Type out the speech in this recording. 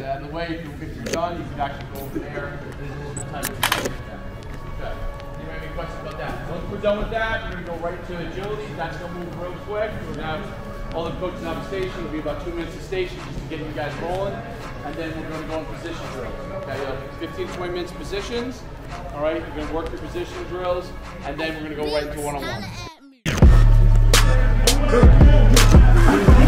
get out of the way. If you're done, you can actually go over there. There's a little bit of time to finish that. Okay. Do you have any questions about that? Once we're done with that, we're going to go right to agility. That's going to move real quick. We're going to have all the coaches have a station. It'll be about 2 minutes a station just to get you guys rolling. And then we're going to go in position drills. Okay, 15 to 20 minutes positions. All right, you're going to work your position drills, and then we're going to go right into one-on-one.